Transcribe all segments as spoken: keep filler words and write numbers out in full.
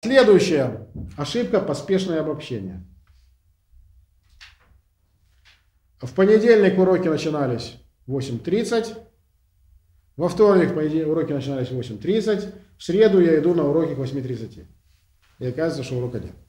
Следующая ошибка – поспешное обобщение. В понедельник уроки начинались в восемь тридцать, во вторник уроки начинались в восемь тридцать, в среду я иду на уроки к восьми тридцати. И оказывается, что урока нет.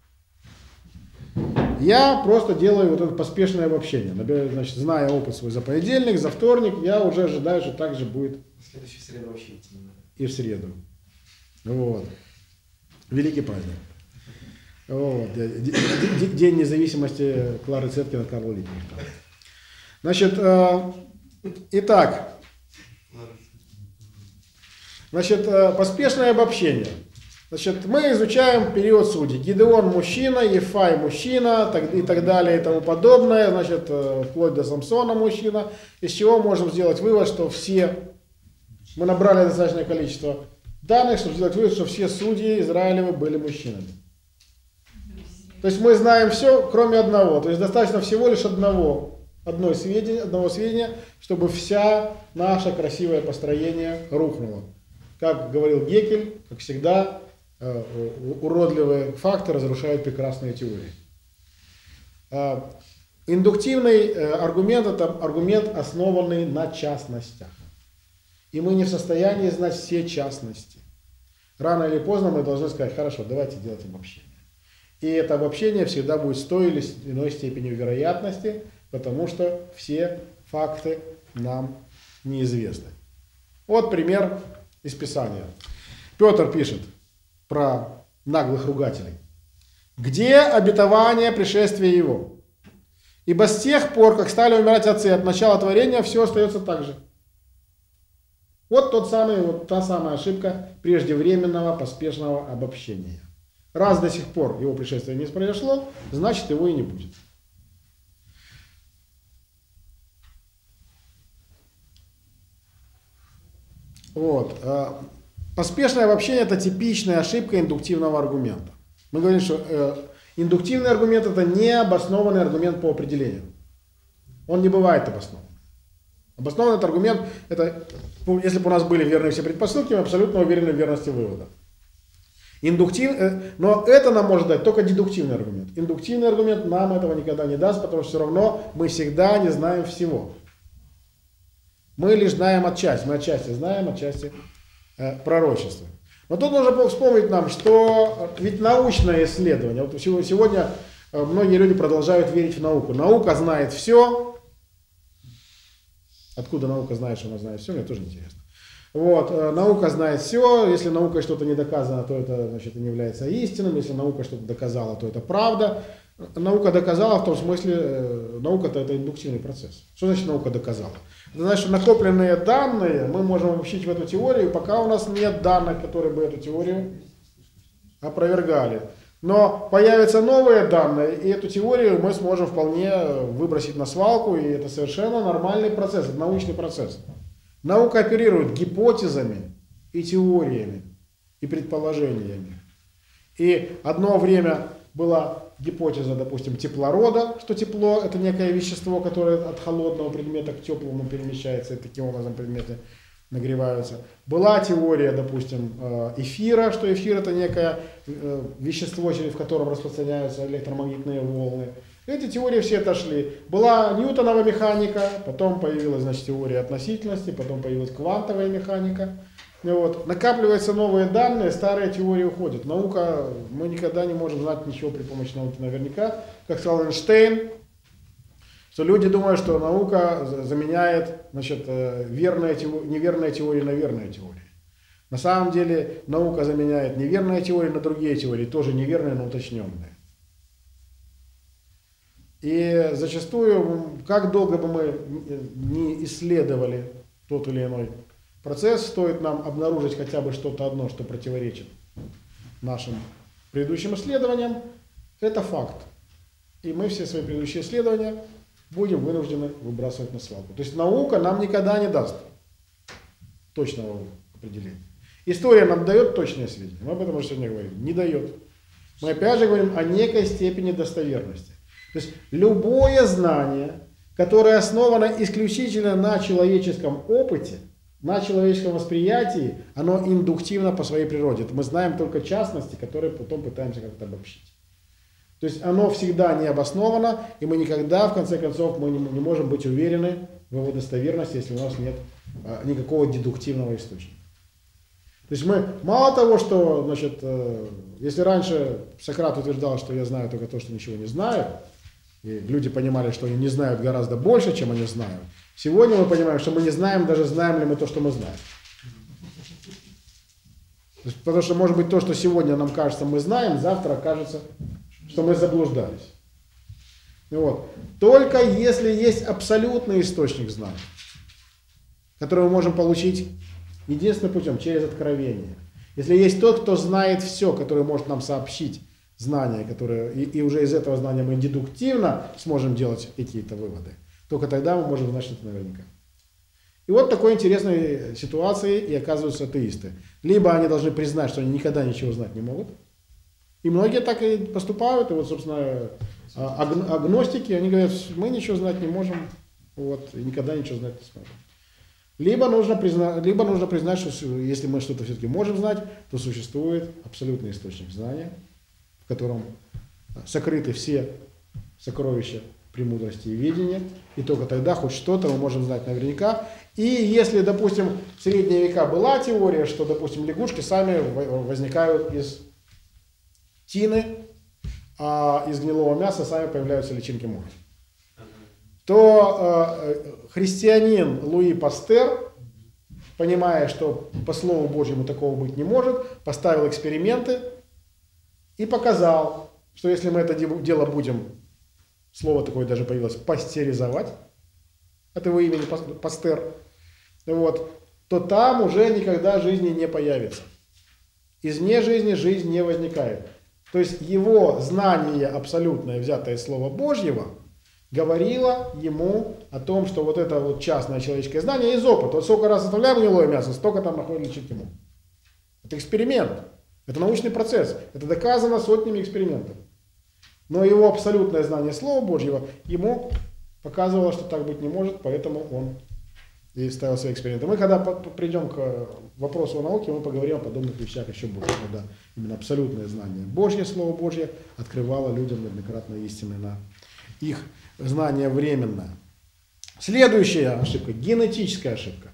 Я просто делаю вот это поспешное обобщение. Значит, зная опыт свой за понедельник, за вторник, я уже ожидаю, что так же будет в следующую среду вообще идти не надо. И в среду. Вот. Великий праздник. Вот. День независимости Клары Цеткина, Карла Липкнехта. Значит, э, итак, значит, э, поспешное обобщение. Значит, мы изучаем период судей. Гидеон мужчина, Ефай мужчина так, и так далее и тому подобное. Значит, э, вплоть до Самсона мужчина. Из чего можем сделать вывод, что все, мы набрали достаточное количество данных, чтобы сделать вывод, что все судьи Израилевы были мужчинами. То есть мы знаем все, кроме одного. То есть достаточно всего лишь одного. Одной сведения, одного сведения, чтобы вся наше красивое построение рухнуло. Как говорил Геккель, как всегда, уродливые факты разрушают прекрасные теории. Индуктивный аргумент – это аргумент, основанный на частностях. И мы не в состоянии знать все частности. Рано или поздно мы должны сказать: хорошо, давайте делать обобщение. И это обобщение всегда будет с той или иной степенью вероятности, потому что все факты нам неизвестны. Вот пример из Писания. Петр пишет про наглых ругателей. «Где обетование пришествия его? Ибо с тех пор, как стали умирать отцы от начала творения, все остается так же». Вот, тот самый, вот та самая ошибка преждевременного поспешного обобщения. Раз до сих пор его пришествие не произошло, значит его и не будет. Вот. Поспешное обобщение – это типичная ошибка индуктивного аргумента. Мы говорим, что э, индуктивный аргумент – это необоснованный аргумент по определению. Он не бывает обоснован. Обоснованный этот аргумент – это, если бы у нас были верны все предпосылки, мы абсолютно уверены в верности вывода. Индуктив, э, но это нам может дать только дедуктивный аргумент. Индуктивный аргумент нам этого никогда не даст, потому что все равно мы всегда не знаем всего. Мы лишь знаем отчасти, мы отчасти знаем, отчасти э, пророчествуем. Но тут нужно вспомнить нам, что ведь научное исследование, вот сегодня многие люди продолжают верить в науку. Наука знает все. Откуда наука знает, что она знает все, мне тоже интересно. Вот, э, наука знает все, если наукой что-то не доказано, то это, значит, не является истинным, если наука что-то доказала, то это правда. Наука доказала в том смысле, э, наука-то это индуктивный процесс. Что значит наука доказала? Это значит, что накопленные данные мы можем обобщить в эту теорию, пока у нас нет данных, которые бы эту теорию опровергали. Но появятся новые данные, и эту теорию мы сможем вполне выбросить на свалку, и это совершенно нормальный процесс, это научный процесс. Наука оперирует гипотезами и теориями, и предположениями. И одно время была гипотеза, допустим, теплорода, что тепло – это некое вещество, которое от холодного предмета к теплому перемещается, и таким образом предметы нагреваются. Была теория, допустим, эфира, что эфир – это некое вещество, в котором распространяются электромагнитные волны. Эти теории все отошли. Была Ньютонова механика, потом появилась, значит, теория относительности, потом появилась квантовая механика. Вот. Накапливаются новые данные, старые теории уходят. Наука, мы никогда не можем знать ничего при помощи науки наверняка. Как сказал Эйнштейн, что люди думают, что наука заменяет, значит, верные, неверные теории на верные теории. На самом деле наука заменяет неверные теории на другие теории, тоже неверные, но уточненные. И зачастую, как долго бы мы не исследовали тот или иной процесс, стоит нам обнаружить хотя бы что-то одно, что противоречит нашим предыдущим исследованиям, это факт. И мы все свои предыдущие исследования будем вынуждены выбрасывать на свалку. То есть наука нам никогда не даст точного определения. История нам дает точные сведения, мы об этом уже сегодня говорим, не дает. Мы опять же говорим о некой степени достоверности. То есть любое знание, которое основано исключительно на человеческом опыте, на человеческом восприятии, оно индуктивно по своей природе. Это мы знаем только частности, которые потом пытаемся как-то обобщить. То есть оно всегда не обосновано, и мы никогда, в конце концов, мы не, не можем быть уверены в его достоверности, если у нас нет а, никакого дедуктивного источника. То есть мы, мало того, что, значит, э, если раньше Сократ утверждал, что я знаю только то, что ничего не знаю, и люди понимали, что они не знают гораздо больше, чем они знают, сегодня мы понимаем, что мы не знаем, даже знаем ли мы то, что мы знаем. То есть, потому что, может быть, то, что сегодня нам кажется, мы знаем, завтра окажется, что мы заблуждались. Вот. Только если есть абсолютный источник знаний, который мы можем получить единственным путем, через откровение. Если есть тот, кто знает все, который может нам сообщить знания, которые, и, и уже из этого знания мы дедуктивно сможем делать какие-то выводы, только тогда мы можем знать что-то наверняка. И вот в такой интересной ситуации и оказываются атеисты. Либо они должны признать, что они никогда ничего знать не могут, и многие так и поступают, и вот, собственно, аг- агностики, они говорят, мы ничего знать не можем, вот, и никогда ничего знать не сможем. Либо нужно, призна... Либо нужно признать, что если мы что-то все-таки можем знать, то существует абсолютный источник знания, в котором сокрыты все сокровища премудрости и видения, и только тогда хоть что-то мы можем знать наверняка. И если, допустим, в средние века была теория, что, допустим, лягушки сами возникают из тины, а из гнилого мяса сами появляются личинки мухи, то э, христианин Луи Пастер, понимая, что по Слову Божьему такого быть не может, поставил эксперименты и показал, что если мы это дело будем, слово такое даже появилось, пастеризовать, от его имени Пастер, вот, то там уже никогда жизни не появится. Из нежизни жизнь не возникает. То есть его знание абсолютное, взятое из Слова Божьего, говорила ему о том, что вот это вот частное человеческое знание из опыта. Вот сколько раз оставляем гнилое мясо, столько там находим личинки мух. Это эксперимент, это научный процесс, это доказано сотнями экспериментов. Но его абсолютное знание Слова Божьего ему показывало, что так быть не может, поэтому он и ставил свои эксперименты. Мы когда придем к вопросу о науке, мы поговорим о подобных вещах еще больше, когда именно абсолютное знание Божье, Слово Божье открывало людям неоднократно истины на их знание временное. Следующая ошибка – генетическая ошибка.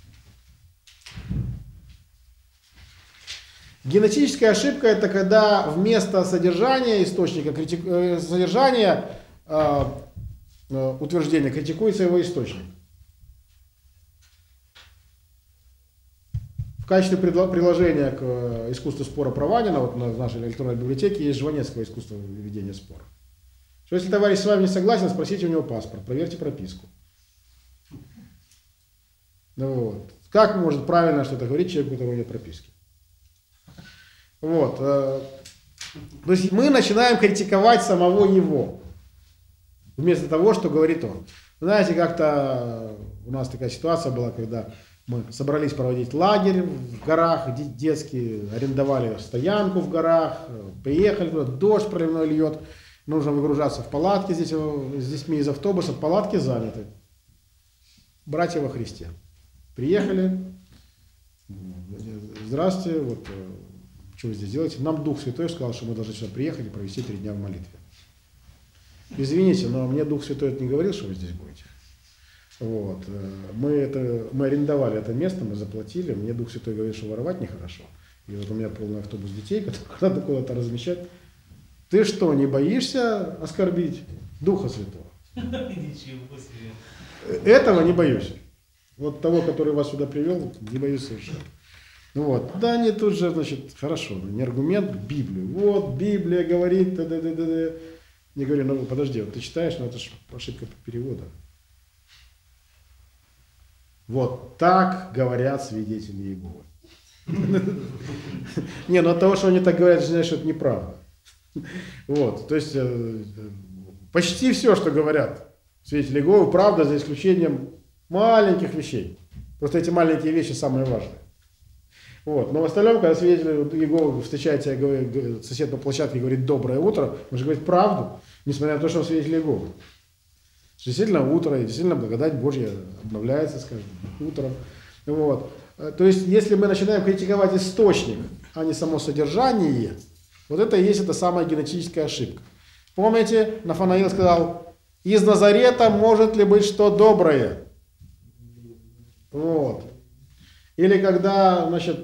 Генетическая ошибка – это когда вместо содержания источника, критик... содержания э, э, утверждения критикуется его источник. В качестве приложения к искусству спора Прованина, вот в нашей электронной библиотеке есть Жванецкого искусство ведения спора. Что если товарищ с вами не согласен, спросите у него паспорт, проверьте прописку. Ну, вот. Как может правильно что-то говорить человеку, у которого нет прописки? Вот. То есть мы начинаем критиковать самого его, вместо того, что говорит он. Знаете, как-то у нас такая ситуация была, когда мы собрались проводить лагерь в горах, детский, арендовали стоянку в горах, приехали туда, дождь проливной льет, нужно выгружаться в палатке здесь, с детьми из автобуса, палатки заняты. Братья во Христе. Приехали, здравствуйте, вот, что вы здесь делаете? Нам Дух Святой сказал, что мы должны сюда приехать и провести три дня в молитве. Извините, но мне Дух Святой не говорил, что вы здесь будете. Вот. Мы, это, мы арендовали это место, мы заплатили, мне Дух Святой говорит, что воровать нехорошо. И вот у меня полный автобус детей, которых надо куда-то размещать. Ты что, не боишься оскорбить Духа Святого? Ничего себе. Этого не боюсь. Вот того, который вас сюда привел, не боюсь совершенно. Ну вот. Да, они тут же, значит, хорошо, не аргумент, Библию. Вот, Библия говорит, да-да-да-да. Я говорю, ну подожди, вот ты читаешь, но это же ошибка перевода. Вот так говорят свидетели Иеговы. Не, ну от того, что они так говорят, значит, что это неправда. Вот, то есть почти все, что говорят свидетели Иеговы, правда, за исключением маленьких вещей. Просто эти маленькие вещи самые важные. Вот. Но в остальном, когда свидетель Иеговы встречается, сосед по площадке говорит «доброе утро», он же говорит правду, несмотря на то, что он свидетель Иеговы. Действительно утро, и действительно благодать Божья обновляется с каждым утром. Вот. То есть, если мы начинаем критиковать источник, а не само содержание, вот это и есть эта самая генетическая ошибка. Помните, Нафанаил сказал, из Назарета может ли быть что доброе? Вот. Или когда, значит,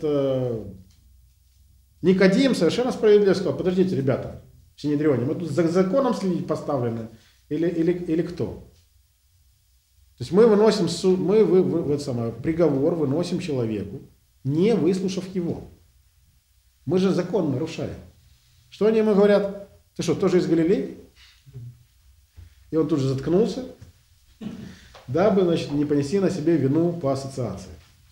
Никодим совершенно справедливо сказал, подождите, ребята, в Синедрионе, мы тут за законом следить поставлены или, или, или кто? То есть мы выносим суд, мы вы, вы, вы, самое, приговор выносим человеку, не выслушав его. Мы же закон нарушаем. Что они ему говорят? Ты что, тоже из Галилеи? И он тут же заткнулся, дабы, значит, не понести на себе вину по ассоциации.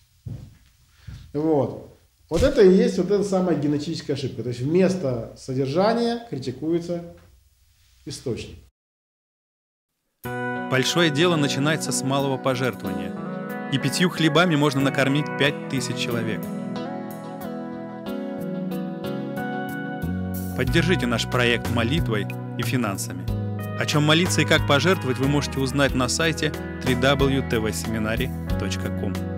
Вот. Вот это и есть вот эта самая генетическая ошибка. То есть вместо содержания критикуется источник. Большое дело начинается с малого пожертвования. И пятью хлебами можно накормить пять тысяч человек. Поддержите наш проект молитвой и финансами. О чем молиться и как пожертвовать вы можете узнать на сайте дабл ю дабл ю дабл ю точка ти ви семинари точка ком.